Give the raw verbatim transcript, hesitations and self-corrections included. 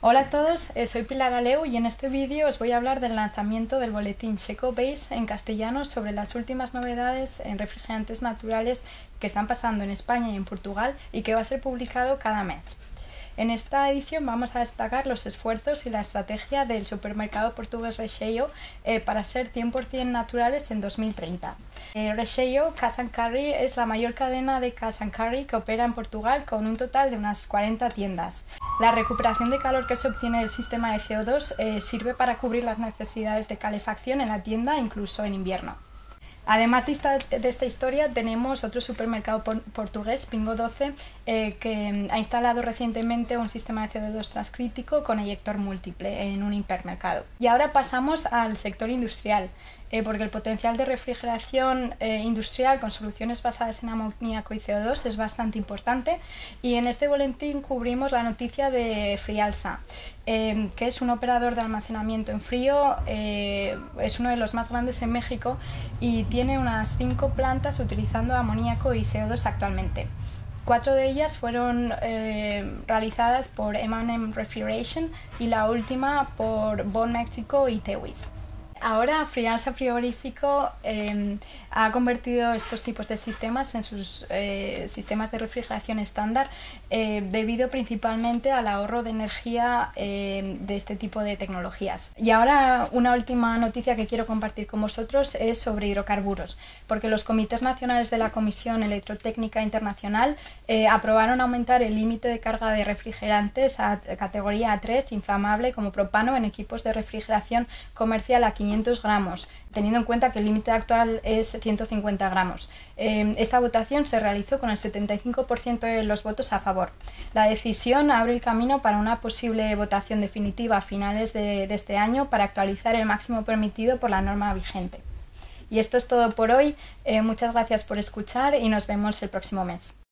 Hola a todos, eh, soy Pilar Aleu y en este vídeo os voy a hablar del lanzamiento del boletín Shecobase en castellano sobre las últimas novedades en refrigerantes naturales que están pasando en España y en Portugal y que va a ser publicado cada mes. En esta edición vamos a destacar los esfuerzos y la estrategia del supermercado portugués Recheio eh, para ser cien por cien naturales en dos mil treinta. Eh, Recheio Cash and Carry es la mayor cadena de Cash and Carry que opera en Portugal con un total de unas cuarenta tiendas. La recuperación de calor que se obtiene del sistema de C O dos eh, sirve para cubrir las necesidades de calefacción en la tienda incluso en invierno. Además de esta, de esta historia tenemos otro supermercado por, portugués, Pingo doce, eh, que ha instalado recientemente un sistema de C O dos transcrítico con eyector múltiple en un hipermercado. Y ahora pasamos al sector industrial, eh, porque el potencial de refrigeración eh, industrial con soluciones basadas en amoníaco y C O dos es bastante importante y en este boletín cubrimos la noticia de Frialsa, eh, que es un operador de almacenamiento en frío, eh, es uno de los más grandes en México y tiene unas cinco plantas utilizando amoníaco y C O dos actualmente. Cuatro de ellas fueron eh, realizadas por eme and eme Refrigeration y la última por Bon Mexico y Tewis. Ahora Frialsa Frigorífico eh, ha convertido estos tipos de sistemas en sus eh, sistemas de refrigeración estándar eh, debido principalmente al ahorro de energía eh, de este tipo de tecnologías. Y ahora una última noticia que quiero compartir con vosotros es sobre hidrocarburos, porque los comités nacionales de la Comisión Electrotécnica Internacional eh, aprobaron aumentar el límite de carga de refrigerantes a categoría A tres inflamable como propano en equipos de refrigeración comercial a quinientos gramos, teniendo en cuenta que el límite actual es ciento cincuenta gramos. Eh, esta votación se realizó con el setenta y cinco por ciento de los votos a favor. La decisión abre el camino para una posible votación definitiva a finales de, de este año para actualizar el máximo permitido por la norma vigente. Y esto es todo por hoy. Eh, muchas gracias por escuchar y nos vemos el próximo mes.